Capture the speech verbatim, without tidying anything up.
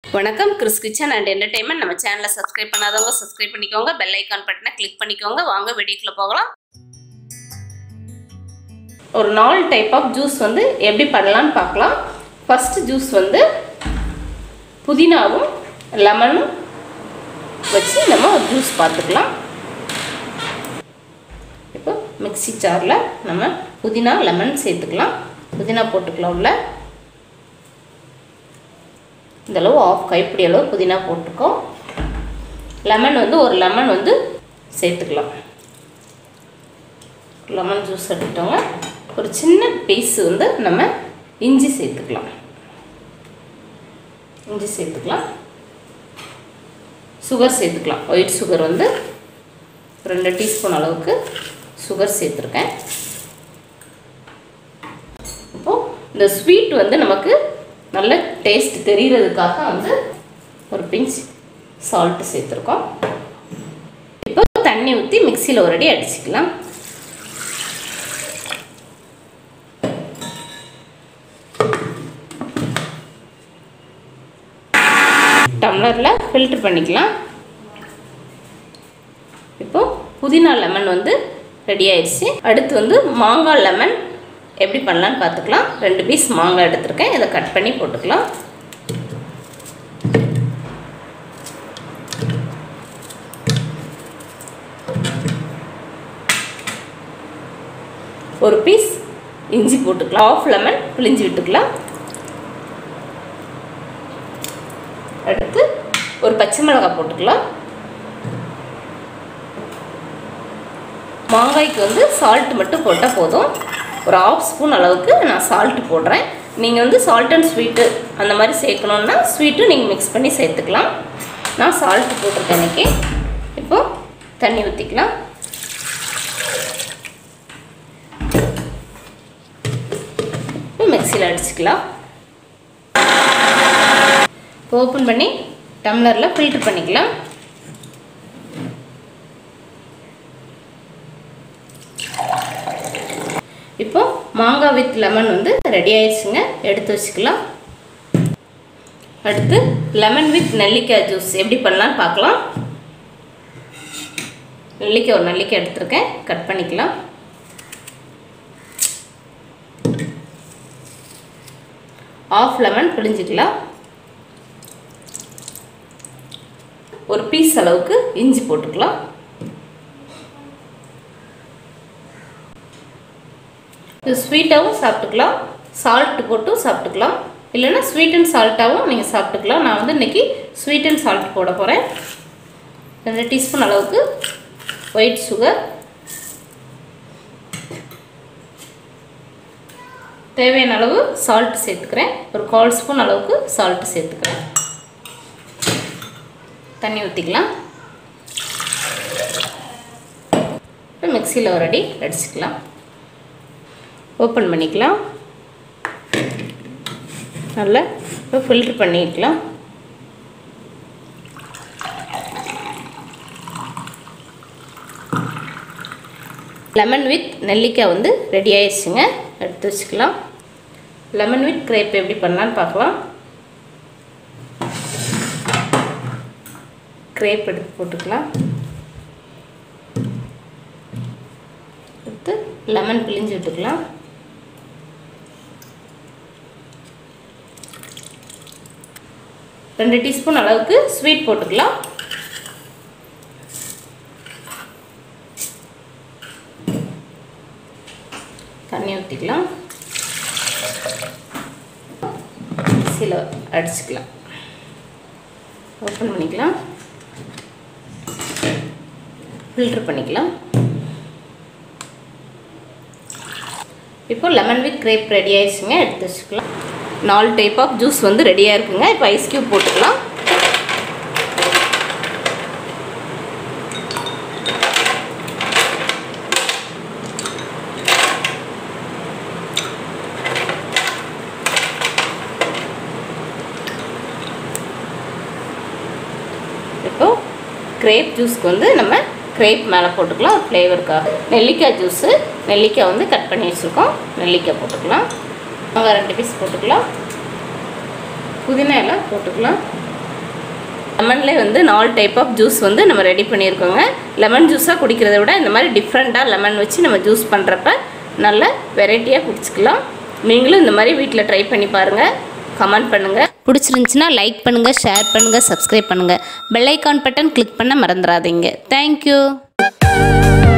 வணக்கம் Chris kitchen and entertainment. நம்ம சேனலை சப்ஸ்கிரைப் பண்ணாதவங்க சப்ஸ்கிரைப் பண்ணிக்கோங்க, பெல் ஐக்கான் பட்டனை கிளிக் பண்ணிக்கோங்க. வாங்க வீடியோக்குள்ள போகலாம். ஒரு நாலு டைப் ஆஃப் ஜூஸ் வந்து எப்படி பண்ணலாம்னு பார்க்கலாம். ஃபர்ஸ்ட் ஜூஸ் வந்து புதினாவும் லெமனும் வச்சு நம்ம ஒரு ஜூஸ் பார்த்துக்கலாம். இப்போ மிக்ஸி ஜாரில் நம்ம புதினா லெமன் சேர்த்துக்கலாம். புதினா போட்டுக்கலாம். உள்ள இந்த அளவு ஆஃப் கைப்பிடி அளவு புதினா போட்டுக்கோம். லெமன் வந்து ஒரு லெமன் வந்து சேர்த்துக்கலாம். லெமன் ஜூஸ் எடுத்துட்டோங்க. ஒரு சின்ன பீஸ் வந்து நம்ம இஞ்சி சேர்த்துக்கலாம். இஞ்சி சேர்த்துக்கலாம். சுகர் சேர்த்துக்கலாம். ஒயிட் சுகர் வந்து ரெண்டு டீஸ்பூன் அளவுக்கு சுகர் சேர்த்துருக்கேன். இப்போது இந்த ஸ்வீட் வந்து நமக்கு நல்ல டேஸ்ட் தெரிகிறதுக்காக வந்து ஒரு பிஞ்ச் சால்ட்டு சேர்த்துருக்கோம். இப்போ தண்ணி ஊற்றி மிக்சியில் ஒரு அடி அடிச்சுக்கலாம். டம்ளரில் ஃபில்டர் பண்ணிக்கலாம். இப்போ புதினா லெமன் வந்து ரெடி ஆயிடுச்சு. அடுத்து வந்து மாங்காய் லெமன் எப்படி பண்ணலான்னு பார்த்துக்கலாம். ரெண்டு பீஸ் மாங்காய் எடுத்துருக்கேன். இதை கட் பண்ணி போட்டுக்கலாம். ஒரு பீஸ் இஞ்சி போட்டுக்கலாம். ஆஃப் லெமன் பிழிஞ்சு விட்டுக்கலாம். அடுத்து ஒரு பச்சை மிளகாய் போட்டுக்கலாம். மாங்காய்க்கு வந்து சால்ட் மட்டும் போட்டால் போதும். ஒரு ஆஃப் ஸ்பூன் அளவுக்கு நான் சால்ட்டு போடுறேன். நீங்கள் வந்து சால்ட் அண்ட் ஸ்வீட்டு அந்த மாதிரி சேர்க்கணுன்னா ஸ்வீட்டும் நீங்கள் மிக்ஸ் பண்ணி சேர்த்துக்கலாம். நான் சால்ட்டு போட்டிருக்கேன் இன்றைக்கி. இப்போது தண்ணி ஊற்றிக்கலாம். இப்போ மிக்சியில் அடிச்சுக்கலாம். ஓப்பன் பண்ணி டம்ளரில் ஃபில்டர் பண்ணிக்கலாம். இப்போ மாங்காய் வித் லெமன் வந்து ரெடி ஆயிடுச்சுங்க. எடுத்து வச்சுக்கலாம். அடுத்து லெமன் வித் நெல்லிக்காய் ஜூஸ் எப்படி பண்ணலான்னு பார்க்கலாம். நெல்லிக்காய் ஒரு நெல்லிக்காய் எடுத்துருக்கேன். கட் பண்ணிக்கலாம். ஆஃப் லெமன் பிழிஞ்சிக்கலாம். ஒரு பீஸ் அளவுக்கு இஞ்சி போட்டுக்கலாம். இது ஸ்வீட்டாகவும் சாப்பிட்டுக்கலாம், சால்ட்டு போட்டும் சாப்பிட்டுக்கலாம், இல்லைன்னா ஸ்வீட் அண்ட் சால்ட்டாகவும் நீங்கள் சாப்பிட்டுக்கலாம். நான் வந்து இன்றைக்கி ஸ்வீட் அண்ட் சால்ட் போட போகிறேன். ரெண்டு டீஸ்பூன் அளவுக்கு ஒயிட் சுகர், தேவையான அளவு சால்ட் சேர்த்துக்கிறேன். ஒரு கால் ஸ்பூன் அளவுக்கு சால்ட்டு சேர்த்துக்கிறேன். தண்ணி ஊற்றிக்கலாம். இப்போ மிக்சியில் ஒரு அடி அடிச்சுக்கலாம். ஓப்பன் பண்ணிக்கலாம். நல்லா இப்போ ஃபில்ட்ரு பண்ணிக்கலாம். லெமன் வித் நெல்லிக்காய் வந்து ரெடி ஆயிடுச்சுங்க. எடுத்து வச்சுக்கலாம். லெமன் வித் கிரேப் எப்படி பண்ணலான்னு பார்க்கலாம். கிரேப் எடுத்து போட்டுக்கலாம். எடுத்து லெமன் பிழிஞ்சு விட்டுக்கலாம். ரெண்டு டீஸ்பூன் அளவுக்கு ஸ்வீட் போட்டுக்கலாம். தண்ணி ஊற்றிக்கலாம். மிக்ஸியில் அடிச்சுக்கலாம். ஓப்பன் பண்ணிக்கலாம். ஃபில்டர் பண்ணிக்கலாம். இப்போ லெமன் வித் கிரேப் ரெடி ஆயிடுச்சுங்க. எடுத்து வச்சுக்கலாம். நாலு டைப் ஆஃப் ஜூஸ் வந்து ரெடியாக இருக்குங்க. இப்போ ஐஸ் க்யூப் போட்டுக்கலாம். இப்போ கிரேப் ஜூஸ்க்கு வந்து நம்ம கிரேப் மேலே போட்டுக்கலாம் ஃப்ளேவருக்காக. நெல்லிக்காய் ஜூஸு, நெல்லிக்காய் வந்து கட் பண்ணி வச்சுருக்கோம். நெல்லிக்காய் போட்டுக்கலாம். மாங்காய் ரெண்டு பீஸ் போட்டுக்கலாம். புதினா எல்லாம் போட்டுக்கலாம். லெமன்லேயே வந்து நாலு டைப் ஆஃப் ஜூஸ் வந்து நம்ம ரெடி பண்ணியிருக்கோங்க. லெமன் ஜூஸாக குடிக்கிறத விட இந்த மாதிரி டிஃப்ரெண்ட்டாக லெமன் வச்சு நம்ம ஜூஸ் பண்ணுறப்ப நல்ல வெரைட்டியாக குடிச்சிக்கலாம். நீங்களும் இந்த மாதிரி வீட்டில் ட்ரை பண்ணி பாருங்கள், கமெண்ட் பண்ணுங்கள். பிடிச்சிருந்துச்சுன்னா லைக் பண்ணுங்கள், ஷேர் பண்ணுங்கள், சப்ஸ்கிரைப் பண்ணுங்கள். பெல் ஐக்கான் பட்டன் கிளிக் பண்ண மறந்துடாதீங்க. தேங்க்யூ.